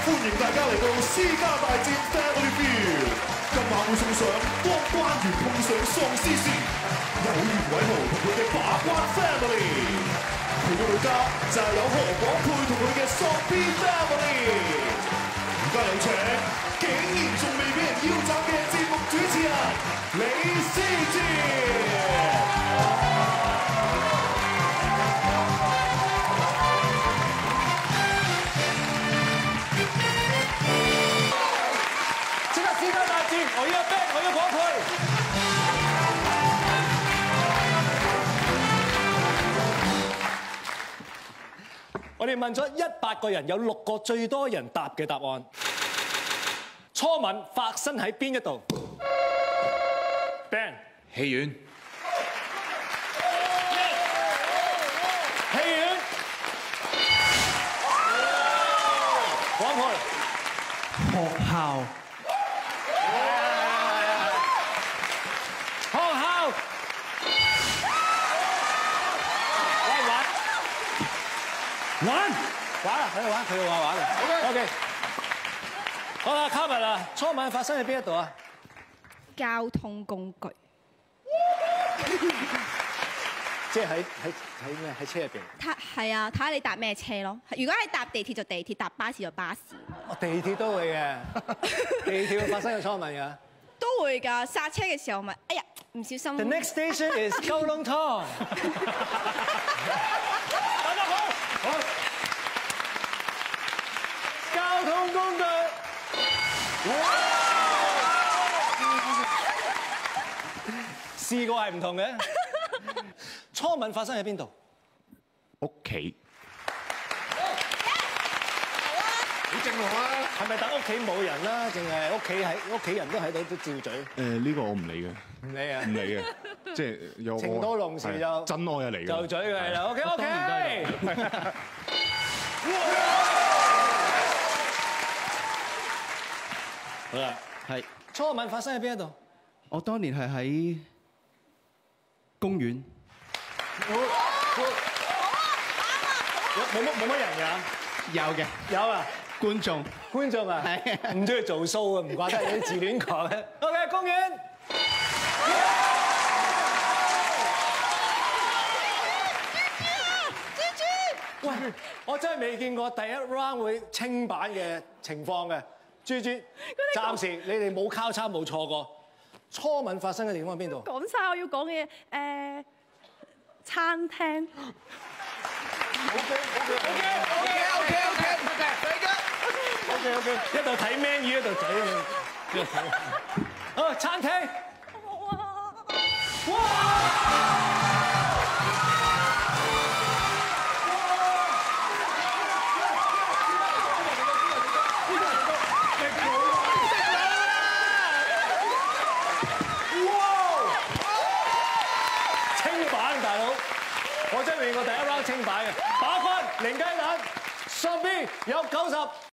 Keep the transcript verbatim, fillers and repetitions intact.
歡迎大家嚟到私家大戰 Family Feud， 今晚會送上光關羽碰上喪屍時，有袁偉豪同佢嘅把關 Family， 佢嘅對家就係有何廣沛同佢嘅喪 B Family。而家有請，竟然仲未俾人腰斬嘅節目主持人李思捷。我要 back， 我要廣沛。我哋問咗一百個人，有六個最多人答嘅答案。初吻發生喺邊一度 ？Ben， 戲院。 戲院。廣沛。 學校。玩玩啊！喺度玩，佢哋話玩啊。O K， 好啦，卡文啊，初吻發生喺邊一度啊？ 交通工具， 即係喺喺喺咩？喺車入邊。 睇係啊，睇下你搭咩車咯。如果係搭地鐵就地鐵，搭巴士就巴士。 我地鐵都會嘅，地鐵會發生嘅初吻㗎。 都會㗎，剎車嘅時候咪，哎呀，唔小心。 The next station is 九龍塘。大家好，好。交通工具。試過係唔同嘅。初吻發生喺邊度？ 屋企。 好正路啊！係咪等屋企冇人啦？定係屋企喺屋企人都喺度都照嘴？ 誒呢個我唔理嘅。 唔理啊！ 唔理嘅，即係有情到濃時就真愛啊嚟嘅。 就嘴佢係啦。OK OK。好啦，係初吻發生喺邊一度？ 我當年係喺公園。 冇乜冇乜人㗎？ 有嘅。 有啊。 觀眾。 觀眾啊，係唔中意做 show 啊，唔怪得你啲自戀狂嘅。OK， 公園。 豬豬， 喂，我真係未見過第一 round 會清版嘅情況嘅。豬豬，暫時你哋冇交叉冇錯過。初吻發生嘅地方喺邊度？ 講晒我要講嘅嘢，誒，餐廳。OK，OK，OK，OK，OK，OK，OK，一度睇 menu 一度嘴啊！哦，餐廳。哇！哇！清版大佬，我真係未見過第一 round 清版嘅。把關零雞蛋，喪 B 有九十。